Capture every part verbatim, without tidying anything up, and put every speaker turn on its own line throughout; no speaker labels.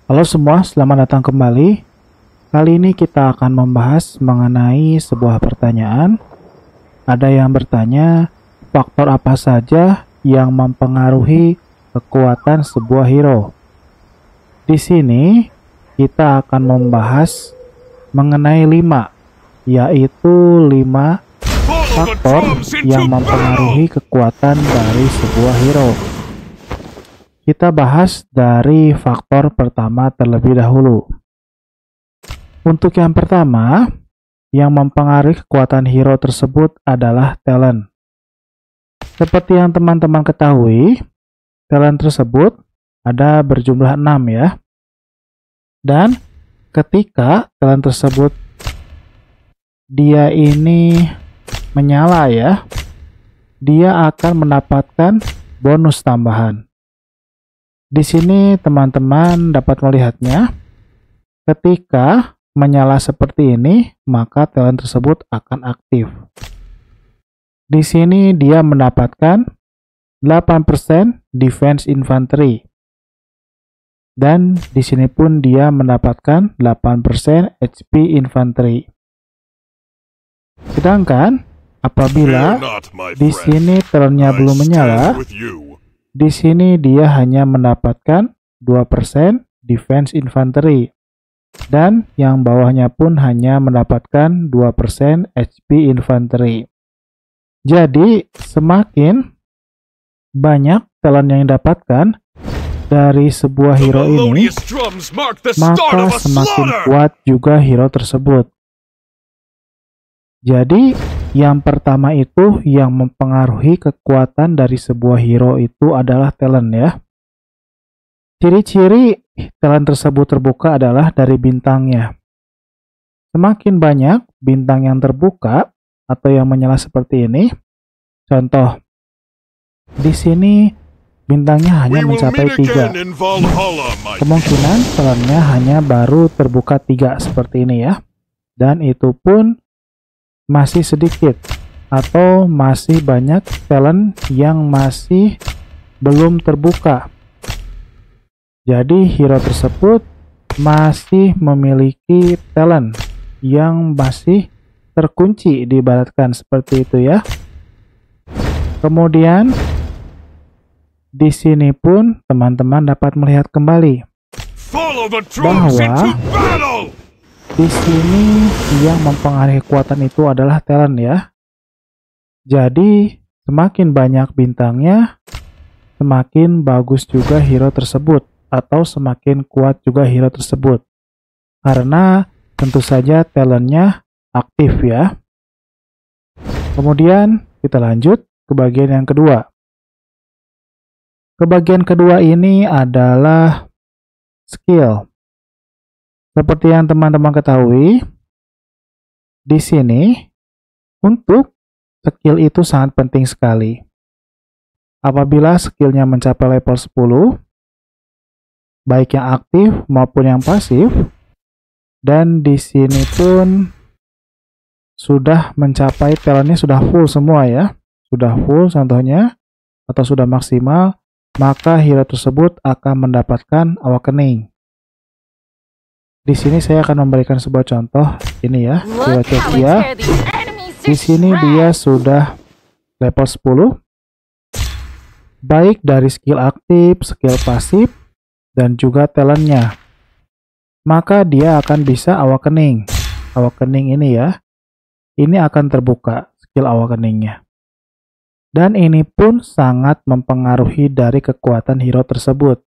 Halo semua, selamat datang kembali. Kali ini kita akan membahas mengenai sebuah pertanyaan. Ada yang bertanya, faktor apa saja yang mempengaruhi kekuatan sebuah hero? Di sini kita akan membahas mengenai lima, yaitu lima faktor yang mempengaruhi kekuatan dari sebuah hero. Kita bahas dari faktor pertama terlebih dahulu. Untuk yang pertama, yang mempengaruhi kekuatan hero tersebut adalah talent. Seperti yang teman-teman ketahui, talent tersebut ada berjumlah enam ya. Dan ketika talent tersebut dia ini menyala ya, dia akan mendapatkan bonus tambahan. Di sini teman-teman dapat melihatnya. Ketika menyala seperti ini, maka talent tersebut akan aktif. Di sini dia mendapatkan delapan persen defense infantry. Dan di sini pun dia mendapatkan delapan persen H P infantry. Sedangkan apabila di sini talentnya belum menyala, di sini dia hanya mendapatkan dua persen defense infantry. Dan yang bawahnya pun hanya mendapatkan dua persen H P infantry. Jadi semakin banyak talent yang didapatkan dari sebuah hero ini, maka semakin kuat juga hero tersebut. Jadi yang pertama itu yang mempengaruhi kekuatan dari sebuah hero itu adalah talent ya. Ciri-ciri talent tersebut terbuka adalah dari bintangnya. Semakin banyak bintang yang terbuka atau yang menyala seperti ini. Contoh, di sini bintangnya hanya mencapai tiga. Kemungkinan talentnya hanya baru terbuka tiga seperti ini ya. Dan itu pun masih sedikit atau masih banyak talent yang masih belum terbuka. Jadi hero tersebut masih memiliki talent yang masih terkunci, diibaratkan seperti itu ya. Kemudian di sini pun teman-teman dapat melihat kembali bahwa di sini yang mempengaruhi kekuatan itu adalah talent ya. Jadi semakin banyak bintangnya, semakin bagus juga hero tersebut atau semakin kuat juga hero tersebut. Karena tentu saja talentnya aktif ya. Kemudian kita lanjut ke bagian yang kedua. Ke bagian kedua ini adalah skill. Seperti yang teman-teman ketahui, di sini untuk skill itu sangat penting sekali. Apabila skillnya mencapai level sepuluh, baik yang aktif maupun yang pasif, dan di sini pun sudah mencapai talentnya sudah full semua ya, sudah full contohnya, atau sudah maksimal, maka hero tersebut akan mendapatkan awakening. Di sini saya akan memberikan sebuah contoh ini ya, Hero Cecia. Di sini dia sudah level sepuluh, baik dari skill aktif, skill pasif, dan juga talentnya. Maka dia akan bisa awakening. Awakening ini ya, ini akan terbuka skill awakeningnya. Dan ini pun sangat mempengaruhi dari kekuatan hero tersebut.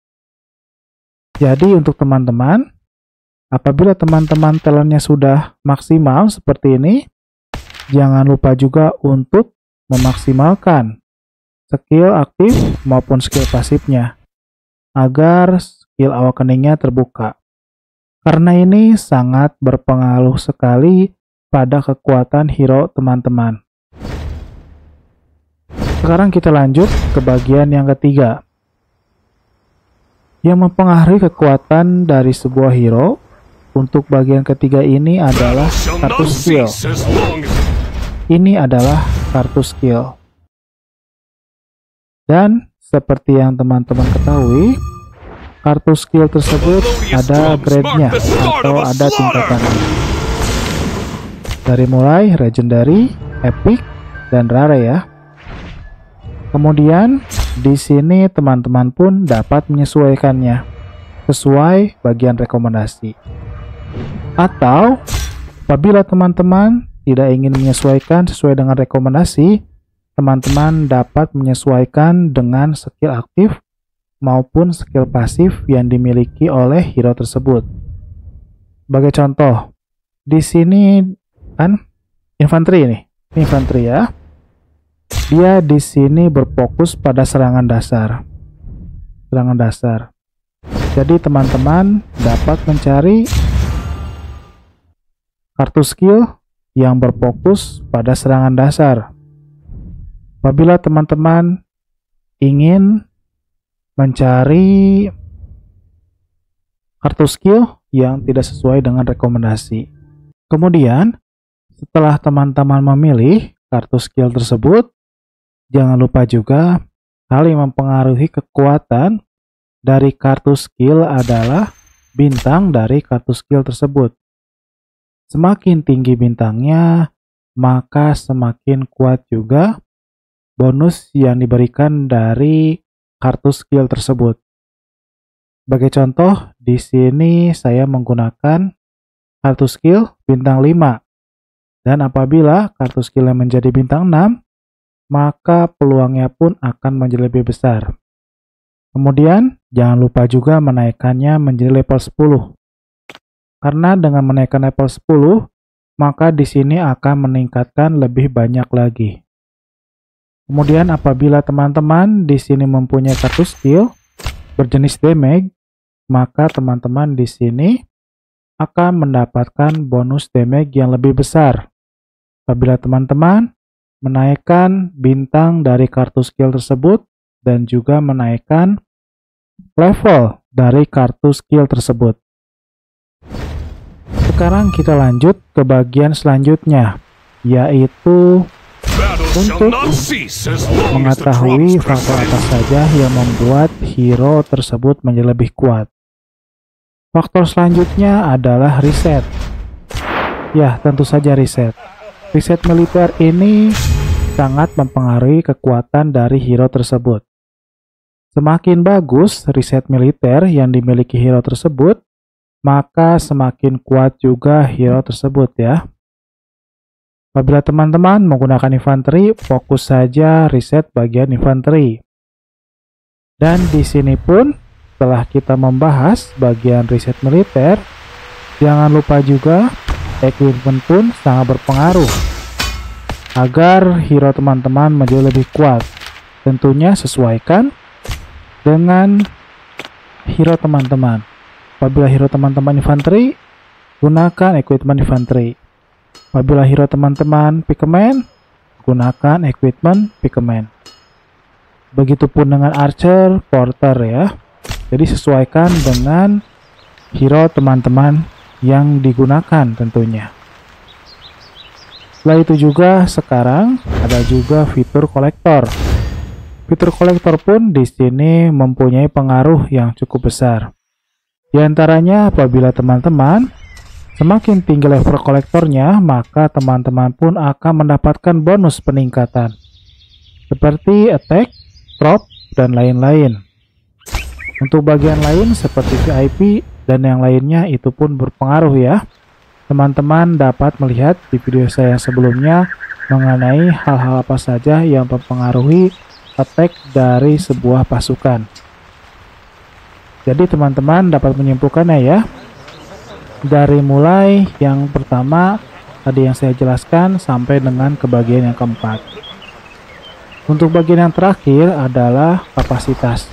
Jadi untuk teman-teman, apabila teman-teman talentnya sudah maksimal seperti ini, jangan lupa juga untuk memaksimalkan skill aktif maupun skill pasifnya agar skill awakeningnya terbuka. Karena ini sangat berpengaruh sekali pada kekuatan hero teman-teman. Sekarang kita lanjut ke bagian yang ketiga. Yang mempengaruhi kekuatan dari sebuah hero untuk bagian ketiga ini adalah kartu skill. Ini adalah kartu skill. Dan seperti yang teman-teman ketahui, kartu skill tersebut ada grade-nya atau ada tingkatannya. Dari mulai legendary, epic, dan rare ya. Kemudian di sini teman-teman pun dapat menyesuaikannya sesuai bagian rekomendasi. Atau apabila teman-teman tidak ingin menyesuaikan sesuai dengan rekomendasi, teman-teman dapat menyesuaikan dengan skill aktif maupun skill pasif yang dimiliki oleh hero tersebut. Sebagai contoh, di sini kan infanteri ini, infanteri ya. Dia di sini berfokus pada serangan dasar. Serangan dasar. Jadi teman-teman dapat mencari kartu skill yang berfokus pada serangan dasar. Apabila teman-teman ingin mencari kartu skill yang tidak sesuai dengan rekomendasi. Kemudian, setelah teman-teman memilih kartu skill tersebut, jangan lupa juga hal yang mempengaruhi kekuatan dari kartu skill adalah bintang dari kartu skill tersebut. Semakin tinggi bintangnya, maka semakin kuat juga bonus yang diberikan dari kartu skill tersebut. Sebagai contoh, di sini saya menggunakan kartu skill bintang lima. Dan apabila kartu skill yang menjadi bintang enam, maka peluangnya pun akan menjadi lebih besar. Kemudian, jangan lupa juga menaikkannya menjadi level sepuluh. Karena dengan menaikkan level sepuluh, maka di sini akan meningkatkan lebih banyak lagi. Kemudian apabila teman-teman di sini mempunyai kartu skill berjenis damage, maka teman-teman di sini akan mendapatkan bonus damage yang lebih besar. Apabila teman-teman menaikkan bintang dari kartu skill tersebut dan juga menaikkan level dari kartu skill tersebut. Sekarang kita lanjut ke bagian selanjutnya, yaitu untuk mengetahui faktor apa saja yang membuat hero tersebut menjadi lebih kuat. Faktor selanjutnya adalah reset. Ya, tentu saja reset. Reset militer ini sangat mempengaruhi kekuatan dari hero tersebut. Semakin bagus reset militer yang dimiliki hero tersebut, maka semakin kuat juga hero tersebut ya. Apabila teman-teman menggunakan infanteri, fokus saja reset bagian infanteri. Dan di sini pun setelah kita membahas bagian reset militer, jangan lupa juga equipment pun sangat berpengaruh agar hero teman-teman menjadi lebih kuat. Tentunya sesuaikan dengan hero teman-teman. Apabila hero teman-teman infanteri, gunakan equipment infanteri. Apabila hero teman-teman pikeman, gunakan equipment pikeman. Begitupun dengan archer, porter ya. Jadi sesuaikan dengan hero teman-teman yang digunakan tentunya. Setelah itu juga sekarang ada juga fitur kolektor. Fitur kolektor pun di sini mempunyai pengaruh yang cukup besar. Di antaranya apabila teman-teman semakin tinggi level kolektornya, maka teman-teman pun akan mendapatkan bonus peningkatan seperti attack, drop, dan lain-lain. Untuk bagian lain seperti V I P dan yang lainnya itu pun berpengaruh ya. Teman-teman dapat melihat di video saya sebelumnya mengenai hal-hal apa saja yang mempengaruhi attack dari sebuah pasukan. Jadi teman-teman dapat menyimpulkannya ya. Dari mulai yang pertama tadi yang saya jelaskan sampai dengan ke bagian yang keempat. Untuk bagian yang terakhir adalah kapasitas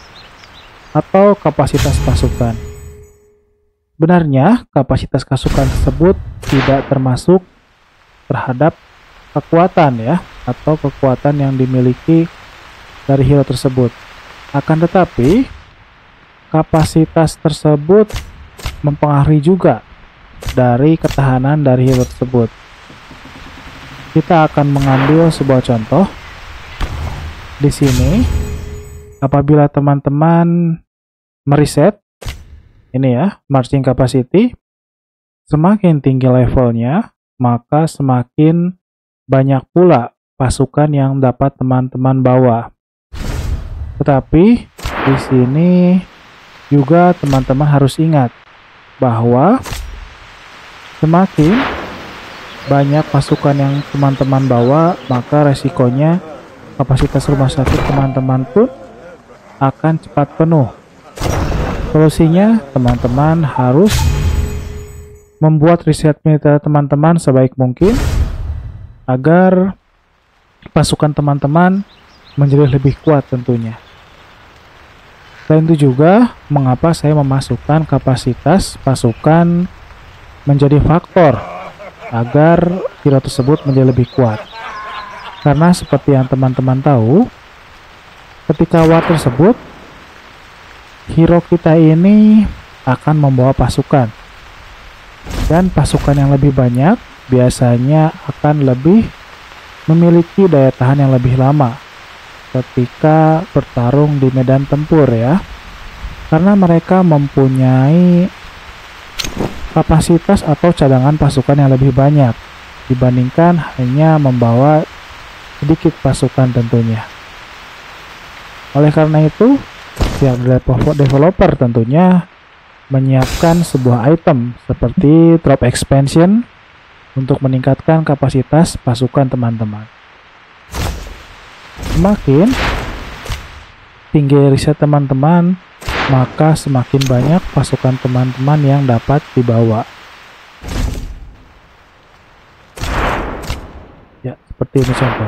atau kapasitas pasukan. Benarnya kapasitas pasukan tersebut tidak termasuk terhadap kekuatan ya, atau kekuatan yang dimiliki dari hero tersebut. Akan tetapi kapasitas tersebut mempengaruhi juga dari ketahanan dari hero tersebut. Kita akan mengambil sebuah contoh. Di sini, apabila teman-teman mereset ini ya, marching capacity. Semakin tinggi levelnya, maka semakin banyak pula pasukan yang dapat teman-teman bawa. Tetapi di sini juga teman-teman harus ingat bahwa semakin banyak pasukan yang teman-teman bawa, maka resikonya kapasitas rumah sakit teman-teman pun akan cepat penuh. Solusinya, teman-teman harus membuat riset militer teman-teman sebaik mungkin agar pasukan teman-teman menjadi lebih kuat tentunya. Selain itu juga, mengapa saya memasukkan kapasitas pasukan menjadi faktor agar hero tersebut menjadi lebih kuat. Karena seperti yang teman-teman tahu, ketika war tersebut, hero kita ini akan membawa pasukan. Dan pasukan yang lebih banyak biasanya akan lebih memiliki daya tahan yang lebih lama ketika bertarung di medan tempur ya. Karena mereka mempunyai kapasitas atau cadangan pasukan yang lebih banyak dibandingkan hanya membawa sedikit pasukan tentunya. Oleh karena itu, pihak developer tentunya menyiapkan sebuah item seperti drop expansion untuk meningkatkan kapasitas pasukan teman-teman. Semakin tinggi riset teman-teman, maka semakin banyak pasukan teman-teman yang dapat dibawa. Ya, seperti ini contoh.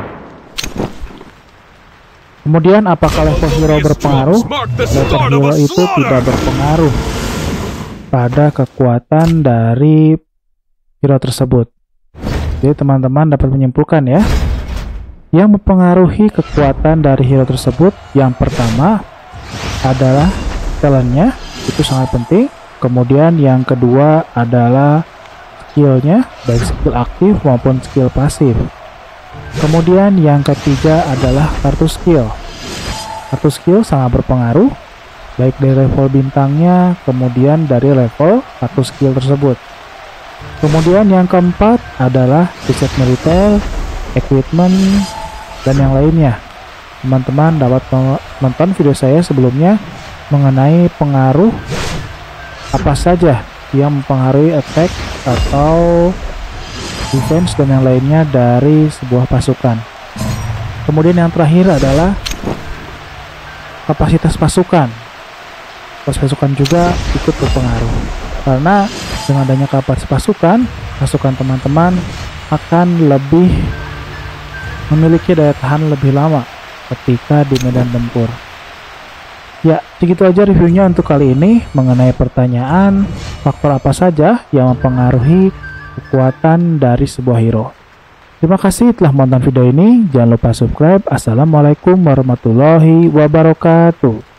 Kemudian apakah level hero berpengaruh? Level hero itu tidak berpengaruh pada kekuatan dari hero tersebut. Jadi teman-teman dapat menyimpulkan ya, yang mempengaruhi kekuatan dari hero tersebut yang pertama adalah talentnya, itu sangat penting. Kemudian yang kedua adalah skillnya, baik skill aktif maupun skill pasif. Kemudian yang ketiga adalah kartu skill. Kartu skill sangat berpengaruh, baik dari level bintangnya, kemudian dari level kartu skill tersebut. Kemudian yang keempat adalah riset militer, equipment, dan yang lainnya. Teman-teman dapat menonton video saya sebelumnya mengenai pengaruh apa saja yang mempengaruhi attack atau defense dan yang lainnya dari sebuah pasukan. Kemudian yang terakhir adalah kapasitas pasukan. Kapasitas pasukan juga ikut berpengaruh, karena dengan adanya kapasitas pasukan, pasukan teman-teman akan lebih memiliki daya tahan lebih lama ketika di medan tempur. Ya, segitu aja reviewnya untuk kali ini mengenai pertanyaan faktor apa saja yang mempengaruhi kekuatan dari sebuah hero. Terima kasih telah menonton video ini. Jangan lupa subscribe. Assalamualaikum warahmatullahi wabarakatuh.